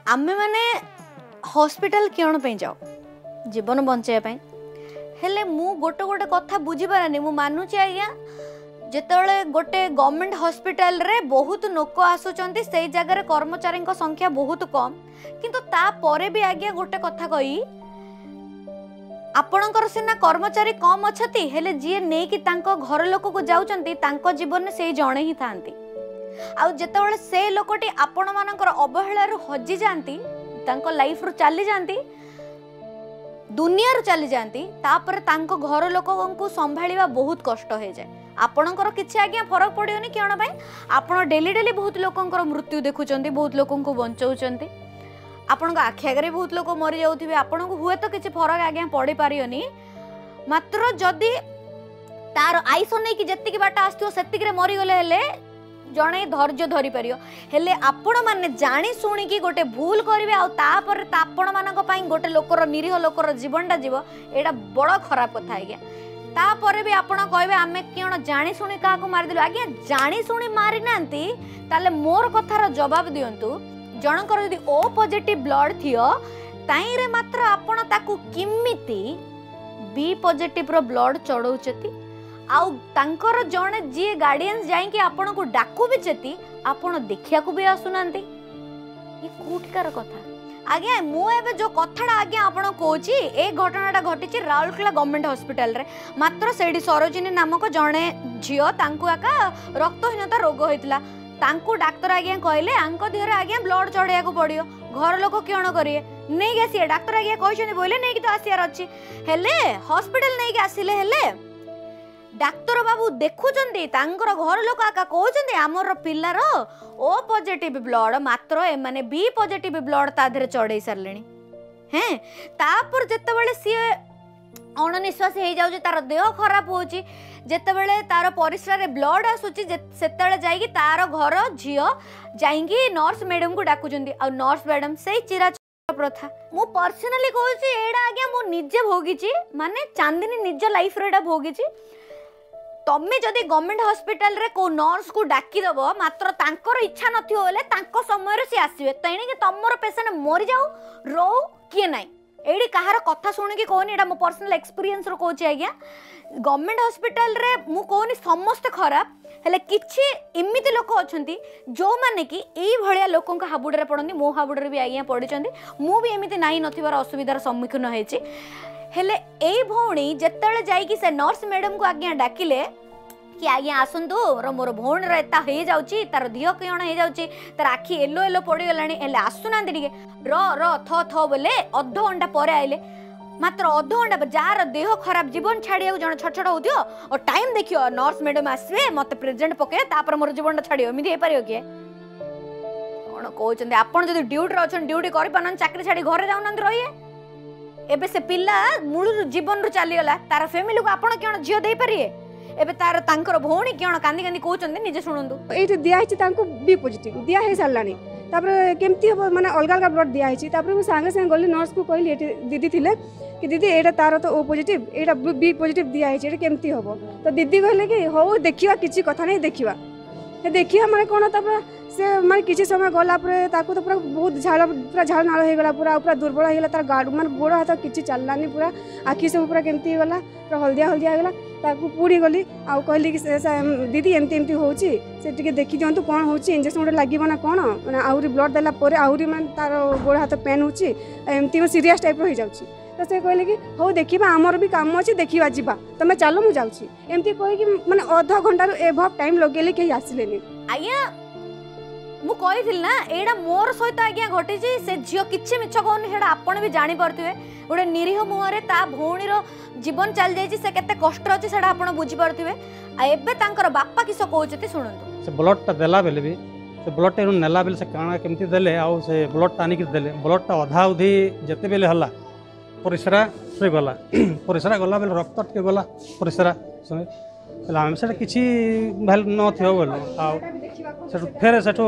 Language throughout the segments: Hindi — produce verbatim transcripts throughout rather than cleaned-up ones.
आमे माने हॉस्पिटल क्यों पे जाओ जीवन बचाई हेले मु गोटे गोटे कथा बुझी पारानी मु मानुची आज्ञा जिते गोटे गवर्नमेंट हॉस्पिटल रे बहुत लोक आसुचंती से जगह कर्मचारी संख्या बहुत कम किंतु ता परे भी आज्ञा गोटे कथा कही आपणकर सिना कर्मचारी कम अच्छी हेले जी नहीं कि तांको घर लोक को जाउचंती तांको जीवन से जड़े ही थांती आउ जेतेबेले से लोकटी आपण मानकर अवहेला रु हजि जांती तांको लाइफ रु चली जांती दुनिया रु चली जांती तापर तांको घर लोकन को संभाळिबा बहुत कष्ट हो जाए आपणकर किछि आज्ञा फरक पड़ियोनी केण पई आपण डेली डेली बहुत लोकंकर मृत्यु देखुचंती बहुत लोकन को बंचाउचंती आपण आखि आगे बहुत लोक मरी जाउथिबे आपण को हुए तो किछि फरक आज्ञा पड़ी पारियोनी मात्र जदि तार आइस नै कि जत्तिकी बाट आस्थियो सेत्तिकी रे मरी गले हेले जणे धैर्य धरी पारियो हेले आपण माने जानी सुनी कि गोटे भूल करिवे आ तापर आपण मानक पई गोटे लोकर निरीह लोकर जीवनटा जीव एडा बड़ खराब कथा आज्ञा तापर भी आपण कहबे आमे किण जानी सुनी का को मारि दिलु आज्ञा जानी सुनी मारि नांती ताले मोर कथार जवाब दियंतु जनकर यदि ओ पॉजिटिव ब्लड थियो ताई रे मात्र आपण ताकू किमिति बी पॉजिटिव रो ब्लड चढ़ौचती आउ तांकर जणे जी गार्डियंस जाई कि आपण को डाकू भी चती आपण देखिया को भी आसुनांती ये कोठकार कथा आज्ञा मु एबे जो कथाडा आज्ञा आपण कोची ए घटनाटा घटिची राउरकेला गवर्नमेंट हॉस्पिटल रे मात्र सेडी सरोजिनी नामक जणे झियो तांकू आका रक्तहीनता रोग होइतला तांकू डाक्टर आज्ञा कहले आंको देहरे आज्ञा ब्लड चढ़िया को पड़ियो घर लोक क्यों करिए नहीं गसी डाक्टर आज्ञा कहछनी बोले नहीं कि तो आसियार अछि हेले हॉस्पिटल नहीं कि आसिले हेले डाक्टर बाबू देखुचंती तांकर घर लोक आका कहउचंती हमर पिल्लार ओ पॉजिटिव ब्लड मात्र ए माने बी पॉजिटिव ब्लड ता धरे चढ़ई सरलेनी हैं तापर जेतेबेले सी अणनिश्वास हो जाउची तार देह खराब होची जेतेबेले तार परिस्रा रे ब्लड आसुची सेतेबेले जाईकी तार घर झियो जाईकी नर्स मैडम को डाकुचंती आ नर्स मैडम से चिरा प्रथा मु पर्सनली कहूची एडा आज्ञा मु निजे भोगीची माने चांदिनी निज लाइफ रे एडा भोगीची तमे जदि गवर्नमेंट हॉस्पिटल रे को नर्स को डाकी दब मात्र तांकर इच्छा नथियो बोले तांको समय से आसीबे तैने कि तमर पेशेंट मरि जाऊ रो किए नाही एडी कहार कथा सुनि कि कोनी एडा मो पर्सनल एक्सपीरियंस रो कहूची आज्ञा गवर्नमेंट हॉस्पिटल रे मु कोनी समस्त खराब हेले किछि इमिति लोक अछंती जो माने कि एई भलिया लोकन का हाबुडरे पड़ंती मो हाबुडरे भी आज्ञा पडिचंती मु भी एमिति नाही नथिबार असुविधार सम्मुखीन हेछि हेले एई भौणी जेतेले जाई कि से नर्स मैडम को आज्ञा डाकिले कि आज्ञा आसंतु रो मोर भौणी रे एता हे जाउची तार दिह कियण हे जाउची तार आखि येलो येलो पड़ी गलानी एले आसुनांती टिके र र थ थ बोले अध घंटा परे आइले मात्र अध घंटा जार देह खराब जीवन छाड़िया जन छट छट होतियो और टाइम देखियो नर्स मैडम आसबे मते प्रेजेंट पके तापर मोर जीवन छाड़ियो एमिति हे पारियो के कोन कहउचंदी आपण जदि ड्यूटी रे अछन ड्यूटी करि पानन चाकरी छाड़ी घरे जाउनंत रहिए एबे से पिल्ला मूल जीवन रु चली गला तार फैमिली को आपण केन जियो देई परिए एबे तार तांकर भौणी केन कांदी कांदी कहउचंदी निजे सुनंदु एठी दिया हिची तांको बी पॉजिटिव दिया हे सालानी तापर केमती हो माने अलग अलग ब्लड दिया हिची तापर मु संगे संगे गली नर्स को कहली एठी दीदी थिले कि दीदी एटा तार तो ओ पॉजिटिव एटा बी पॉजिटिव दिया हिची एटा केमती होबो तो दीदी कहले कि हो देखिवा किछि कथा नहीं देखिवा हे देखिवा माने कोन तापर से माने किछि समय गला परे ताको तो पूरा बहुत झाड़ पूरा झाड़ नाळ हे गला पूरा पूरा दुर्बल हे गला तार गाड माने गोड़ हाथ किछि चललानी पूरा आखि सब पूरा केमती गला पूरा हल्दिया हल्दिया गला ताको पूरी गली आ कहली कि दीदी एमती एमती होची से टिके देखि दियंतु कोन होची इंजेक्शन उडे लागिबो ना कोन माने आउरी ब्लड देला परे आउरी माने तार गोड़ हाथ पेन होची एमती सीरियस टाइप हो जाउची तो से कहले कि हो देखिबा हमर भी काम अछि देखिबा जिबा तमे चलो मु जाउची एमती कहि कि माने आधा घंटा रो एभव टाइम लगेले के आसिलेनी आया मु कहिथिल ना एडा मोर सहित आज्ञा घटिची से झियो किछि मिछ कहनी हेडा आपण भी जानि परथिबे गोटे निरीह मुहरे ता भौणी रो जीवन चल जाइछि से केते कष्ट अछि सेडा आपण बुझि परथिबे आ एबे तांकर बापा किसो कहउछति सुनंतु से ब्लड ता देला बेले भी से ब्लड टा नेला बेले से काना केमती देले आ से ब्लड टा आनी के देले ब्लड टा अधा उधी जते बेले हला परिसरा से गला परिसरा गला बेले रक्त टे गला परिसरा समय हम से किसी भल न थो बोल से फेर से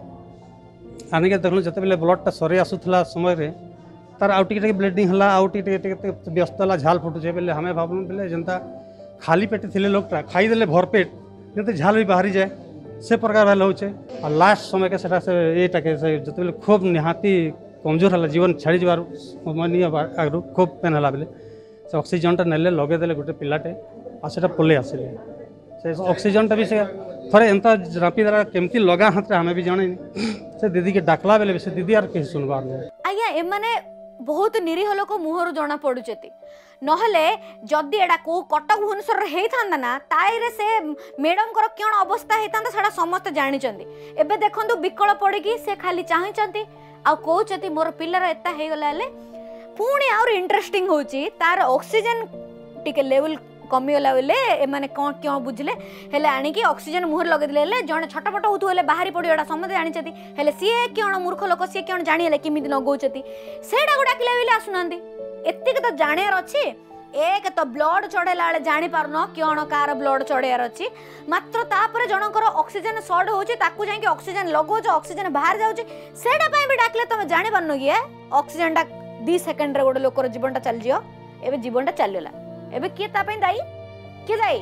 आनिक देखल जिते बेले ब्लडटा सरी आसूला समय तार आउ टे ब्लीडिंग है आउ टे व्यस्त है झाल फुटुचे बेले हमें भावलु बेले जनता खाली पेट थे लोकटा खाईदे भरपेट जब झाल भी बाहरी जाए से प्रकार भाल हो लास्ट समय के से ये जो खूब निहाती कमजोर है जीवन छाड़ी जबार मानी आगु खूब पेन है बेले से ऑक्सीजन टा नेले लगेदे गोटे पिलाटे आ सेटा पले आसिले से ऑक्सीजन टा भी से थोड़े एंता रापी द्वारा केमती लगा हाथ आमे भी जाने से दीदी के डाकला बेले से दीदी आर के सुनबार नहीं आज्ञा ए माने बहुत निरीह लोक मुहर जना पड़ुचेती नहले जदि एडा को कटक भुवनेश्वर हेइथांदा ना ताइरे से मैडम कर कोन अवस्था हेइथांदा सेडा समस्त जानि चंदी एबे देखंतु बिकल पड़िकी से खाली चाहि चंती आ कहउचती मोर पिल्लार एता हे गलाले पुणी और इंटरेस्टिंग होची तार ऑक्सीजन टिके लेवल कमिगला बेले एमाने कौन क्यों बुझले हेले आनिकी ऑक्सीजन मुहर लगे दिले जଣେ छटपट होतु हेले बाहरी पड़ियो एडा समझ जानिचती हेले सिए क्यों मूर्ख लोक सिए क्यों जानि हेले किमिति नगौचती सेडा गुडा किला बेले आसुनांदी एत्तिक तो जानियार अछि एक तो ब्लड चढ़ेला बेले जानि पारनो क्यों कार ब्लड चढ़ेयार अछि मात्र तापर जनकर ऑक्सीजन शॉर्ट होची ताकू जाई कि ऑक्सीजन लगोच ऑक्सीजन बाहर जाउची सेडा पई भी डाकले तमे जानि पारनो कि ऑक्सीजन टा दो सेकंड रे गोटे लोकर जीवनटा चल जियो एबे जीवनटा चलला एबे किए ता पई दाई किए दाई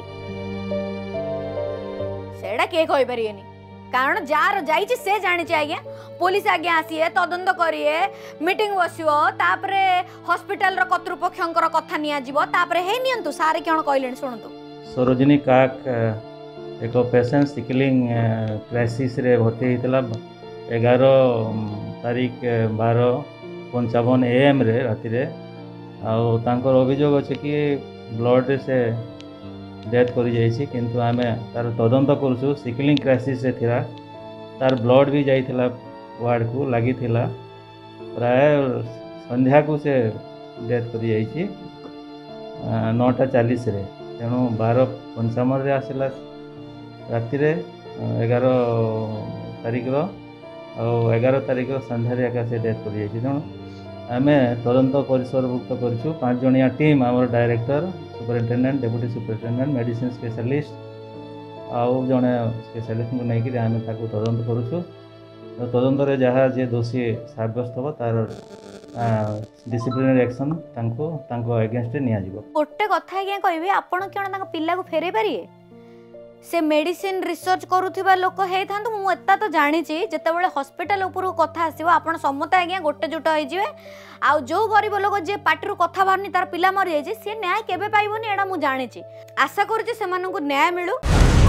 सेडा के कहि परियेनी कारण जार जाईची से जानि छै आज्ञा पुलिस आज्ञा आसीए तदंत करिए मीटिंग बसियो तापरे हॉस्पिटल रो कर्तृपक्षंकर कथा निया जीवो तापरे हे नियंतु सारे कोन कहलेन सुनतु सरोजिनी काक एक पेशेंट सिकलिंग क्राइसिस रे भर्ती हितला ग्यारह तारीख बारह पंचावन एएम रे राति रे आउ तांकर अभियोग अछि कि ब्लड से डेथ करि जाइछि किंतु आमे तार तदंत करछु सिकलिंग क्राइसिस रे थिला तार ब्लड भी जाइथिला वार्ड को लगी थिला प्राय संध्या को से डेथ करि जाइछि नौटा चालीस रे तेणु बारह पंचावन रे आसिला राति रे एगारह तारीख रो आ एगारह तारीख रो संध्या रे एका से डेथ करि जाइछि तेणु आमे तदंत परिसरभुक्त करूँ पाँच जनिया टीम आमर director superintendent deputy superintendent medicine specialist आउ जड़े स्पेशलिस्ट को लेकिन आम ताको तदंत करूँ तदंत रे जहाँ जे दोषी साब्यस्त हो तार डिसिप्लिनरी एक्शन तांको तांको अगेंस्ट निया जिवो गोटे कथा आज्ञा कहबी आपण कोन तांको पिल्ला को फेरे पारिए से मेडिसिन रिसर्च करूथिबा लोक हे थांतु मु एता तो जानि छि जेतेबेले हॉस्पिटल ऊपर कथा आसीबो आपण समता आज्ञा गोटे जुट होई जिवे आ जो गरीब लोक जे पाटिरु कथा बारनी तार पिला मरि जाय से न्याय केबे पाइबोनी एडा मु जानि छि आशा करू जे सेमानकु न्याय मिलु।